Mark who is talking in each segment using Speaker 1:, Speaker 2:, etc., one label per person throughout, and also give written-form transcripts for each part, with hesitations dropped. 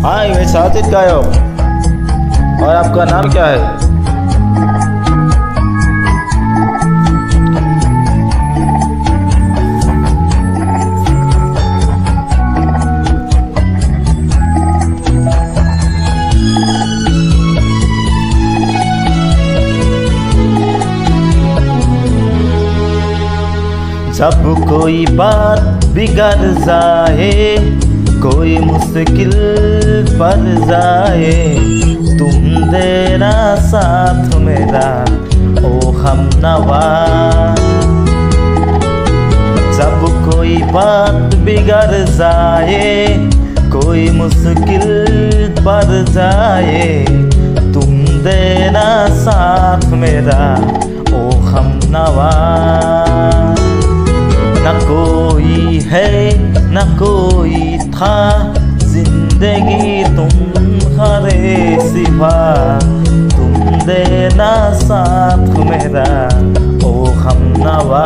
Speaker 1: हाय, मैं साजिद गायक। और आपका नाम क्या है? जब कोई बात बिगड़ जाए, कोई मुश्किल पड़ जाए, तुम देना साथ मेरा ओ हमनवा। जब कोई बात बिगड़ जाए, कोई मुश्किल पड़ जाए, तुम देना साथ मेरा ओ हमनवा। न कोई है न कोई था, जिंदगी तुम्हारे सिवा, तुम देना साथ मेरा ओ हमनवा।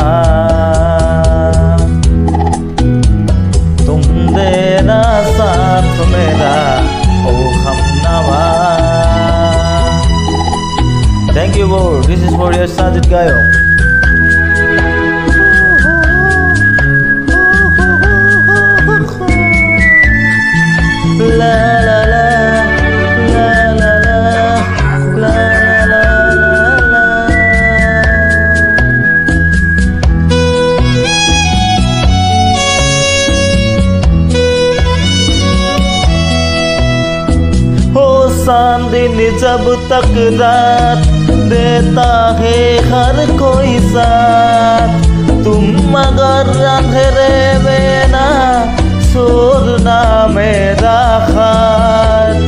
Speaker 1: तुम देना साथ मेरा ओ हमनवा। Thank you Lord. This is for your Sajid Gayo. La la la la la la la la la la। हो दिन जब तक रात देता है हर कोई साथ, तुम मगर अंधेरे में ना छोड़ना मेरा हाथ।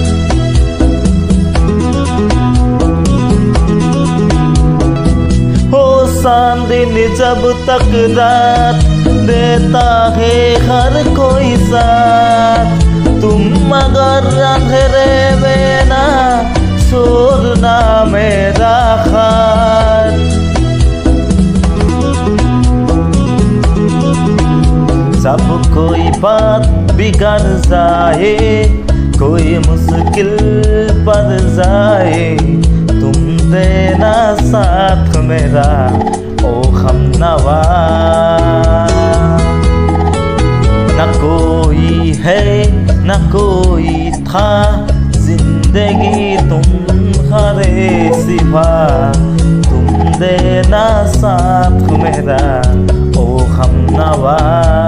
Speaker 1: हो दिन जब तक रात देता है हर कोई साथ, तुम मगर अंधेरे में ना छोड़ना मेरा हाथ। जब कोई बात बिगड़ जाए, कोई मुश्किल पड़ जाए, तुम देना साथ मेरा ओ हमनवा। न कोई है न कोई था, जिंदगी तुम्हारे सिवा, तुम देना साथ मेरा ओ हमनवा।